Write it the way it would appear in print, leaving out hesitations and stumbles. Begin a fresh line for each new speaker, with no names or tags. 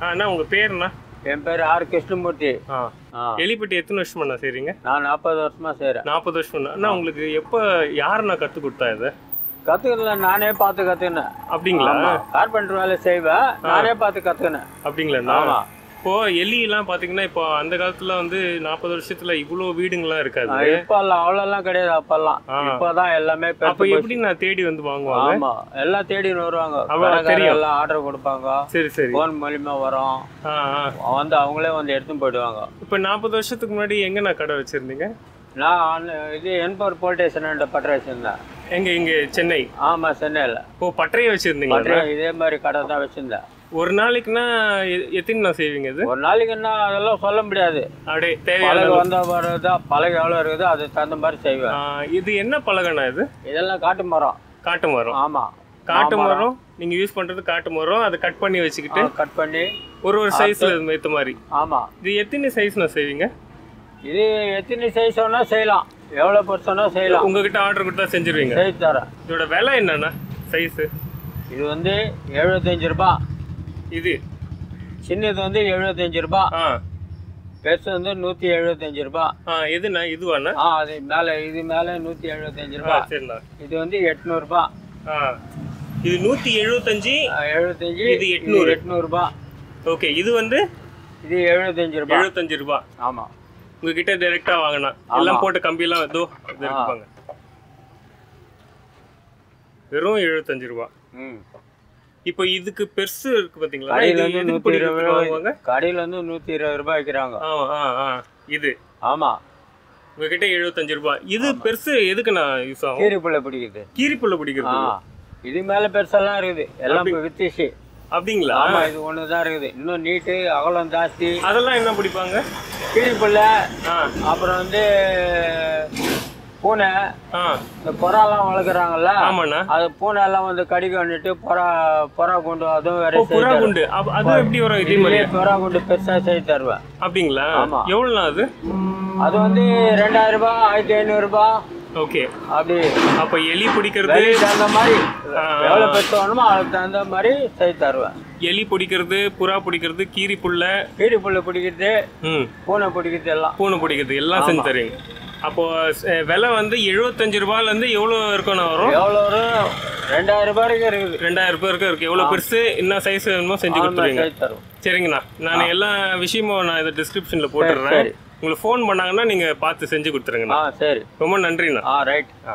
அண்ணா உங்க பேருண்ணா?
என் பேர் ஆர் கிருஷ்ணமூர்த்தி.
எலிப்பட்டி எத்தனை வருஷமா செய்றீங்க?
நான் 40 வருஷமா செய்கிறேன்.
40 வருஷம். அண்ணா உங்களுக்கு எப்போ யாருண்ணா கற்றுக் கொடுத்தா இதை?
கற்றுக்கல, நானே பார்த்து கற்றுக்கினேன்.
அப்படிங்களா?
கார்பெண்டர் வேலை செய்வேன், நானே பார்த்து கற்றுக்கினேன்.
அப்படிங்களா? ஆமாம். இப்போ எலியெல்லாம் பார்த்தீங்கன்னா இப்போ அந்த காலத்துல வந்து 40 வருஷத்துல இவ்வளோ வீடுங்கள்லாம் இருக்காது.
இப்போல்லாம் அவ்வளோலாம் கிடையாது. அப்பெல்லாம் இப்போதான் எல்லாமே.
அப்போ எப்படி நான் தேடி வந்து வாங்குவாங்க?
ஆமா, எல்லாம் தேடின்னு வருவாங்க. எல்லாம் ஆர்டர் கொடுப்பாங்க.
சரி சரி.
ஃபோன் மூலியமா வரும், வந்து அவங்களே வந்து எடுத்துன்னு போயிடுவாங்க.
இப்போ 40 வருஷத்துக்கு முன்னாடி எங்க நான் கடை வச்சிருந்தீங்க?
நான் இது என்பவர் போல்டேஷன் பட்டறை வச்சிருந்தேன்.
எங்க இங்க சென்னை?
ஆமா, சென்னையில்.
இப்போ பட்டறையை வச்சிருந்தீங்க?
இதே மாதிரி கடை தான் வச்சிருந்தேன்.
ஒரு நாளைக்குன்னா எத்தனை நான் செய்வீங்க? இது
ஒரு நாளைக்குன்னா அதெல்லாம் சொல்ல முடியாது.
அப்படியே தேவையான
வந்த மாதிரி பழகு எவ்வளோ இருக்குதோ அதுக்கு தகுந்த மாதிரி செய்வேன்.
இது என்ன பழகண்ணா இது?
இதெல்லாம் காட்டு மரம்.
காட்டு மரம்?
ஆமா,
காட்டு மரம். நீங்க யூஸ் பண்றது காட்டு மரம். அதை கட் பண்ணி வச்சுக்கிட்டு
கட் பண்ணி
ஒரு சைஸ்ல ஏற்ற மாதிரி.
ஆமா.
இது எத்தனை சைஸ் நான் செய்வீங்க?
இது எத்தனை சைஸ் வேணா செய்யலாம், எவ்வளோ பெருசானா செய்யலாம்.
உங்ககிட்ட ஆர்டர் கொடுத்தா செஞ்சிருவீங்க?
செய்து தரேன்.
இதோட விலை என்னன்னா சைஸ்?
இது வந்து 75 ரூபாய்.
இது
சின்னது வந்து 75 ரூபாய். பெருசு வந்து 175 ரூபாய்.
எதுண்ணா இதுவாண்ணா?
அது மேலே, இது மேலே 175 ரூபாய்.
சரிண்ணா.
இது வந்து 800 ரூபாய்.
இது 175. இது
800 ரூபாய்.
ஓகே. இது வந்து
இது 75 ரூபாய்.
75 ரூபாய்.
ஆமா.
உங்ககிட்ட டைரக்டா வாங்கினா எல்லாம் போட்ட கம்பியெல்லாம் இதோ இது இருப்பாங்க. வெறும் 75 ரூபாய். இப்போ இதுக்கு பெருசு இருக்கு பாத்தீங்களா?
கடையில வந்து 120 ரூபாய் விற்கிறாங்க.
இது
ஆமா.
உங்ககிட்ட 75 ரூபாய். இது பெருசு எதுக்கு நான் யூஸ் ஆகும்?
கீரிப்புள்ள பிடிக்குது.
கீரிப்புள்ள பிடிக்கிறது.
இது மேல பெருசெல்லாம் இருக்குது, எல்லாம் வித்தியாசி.
அப்படிங்களா?
ஆமா, இது ஒண்ணுதான் இருக்குது. இன்னும் நீட்டு அகலம் ஜாஸ்தி.
அதெல்லாம் என்ன பிடிப்பாங்க?
கீரிப்புள்ள, அப்புறம் வந்து பூனை. இந்த புறாலாம் வளர்க்குறாங்கல்ல, அது பூனை எல்லாம் வந்து கடிக்க வந்துட்டு புறா குண்டு, அதுவும் வேற.
புறா குண்டு அது எப்படி வரும்? இதே மாதிரி
புறா குண்டு பெருசா செய்து தருவேன்.
அப்படிங்களா? எவ்வளோண்ணா அது?
அது வந்து 2000 ரூபாய், 1500 ரூபாய்.
ஓகே.
அப்படி.
அப்ப எலி பிடிக்கிறது
தகுந்த மாதிரி எவ்வளவு பெருசு வேணுமோ அதுக்கு தகுந்த மாதிரி செய்து தருவேன்.
எலி பிடிக்கிறது, புறா பிடிக்கிறது, கீரிப்புள்ள
பிடிக்கிறது, பூனை பிடிக்கிறது,
பூனை பிடிக்கிறது எல்லாம் செஞ்சு தருவீங்க. அப்போ விலை வந்து 75 ரூபாயில இருந்து எவ்வளவு இருக்கும்? வரும் எவ்வளவு வரும்? 2000 ரூபாய் வரைக்கும் இருக்குது. 2000 ரூபாய் வரைக்கும் இருக்கு. எவ்வளவு பெருசு என்ன சைஸ் வேணுமோ செஞ்சு கொடுத்துருவீங்க. சரிங்கண்ணா. நான் எல்லா விஷயமும் நான் இதை டிஸ்கிரிப்ஷன்ல போட்டுடுறேன். உங்களுக்கு ஃபோன் பண்ணாங்கன்னா நீங்க பார்த்து செஞ்சு கொடுத்துருங்கண்ணா.
சரி,
ரொம்ப நன்றிண்ணா.
ரைட்.